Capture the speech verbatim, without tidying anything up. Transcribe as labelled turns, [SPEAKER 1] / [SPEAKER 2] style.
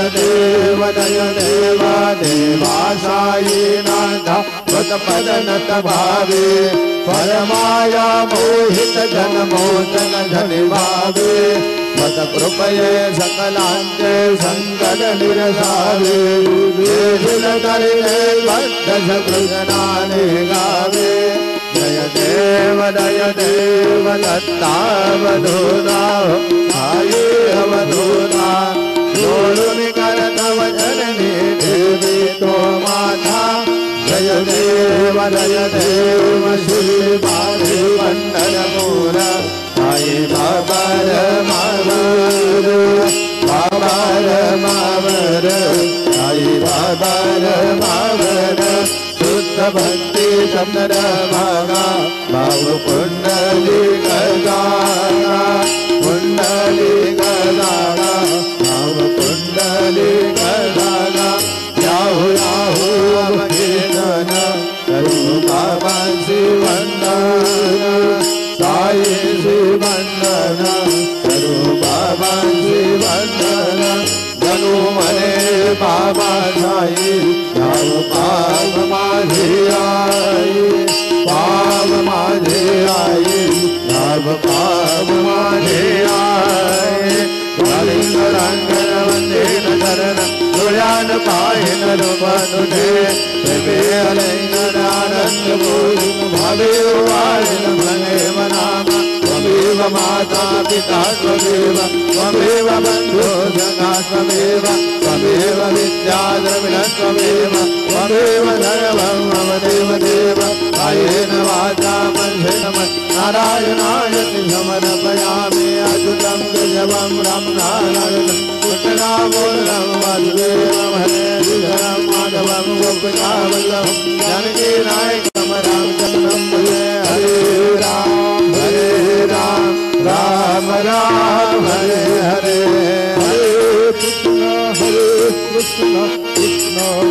[SPEAKER 1] देव जय देव देवासायी नाथ पद भावे परमाया मोहित जन मोचन धनि भावे मत कृपये सकलांचे संकट निरसावे देशिल तरिणे बद्ध सकृतनाने गावे जय देव जय देव दत्तावधूता साये अवधूता जोड़ुनि करतव जननी देवी तो माता जय देव जय देव श्री पारि वंदन मूर साई बाबर मावर बाबर मावर साई बाबर मावर शुद्ध भक्ति चंद्र भागा भाव कुंडली गदागा कुंडली गदागा भाव कुंडली गदागा याहू याहू अवकीर्तन करू बाबा शिवंदन साई शिवंदन करू बाबा शिवंदन जनु मने बाबा साई जाओ पाप माझे आई पाप माझे आई जाओ पाप माझे आई कलिंग रंगन वंदे नरण दुर्यान पायन रूपनुदे प्रेमे अलैंगन आनंद बोल भावे वारिन मने मनामा त्वमेव माता पिता त्वमेव त्वमेव बन्धो सखा त्वमेव त्वमेव विद्या द्रविण त्वमेव त्वमेव सर्वं मम देव देव कायेन वाचा मनसेन नारायणायति समर्पयामि अच्युतं केशवं राम नारायणं कृष्णदामोदरं वासुदेवं हरे श्रीधरं माधवं गोपिकावल्लभं जानकीनायकं रामचन्द्रं भजे हरे राम हरे राम राम राम हरे हरे हरे कृष्ण हरे कृष्ण कृष्ण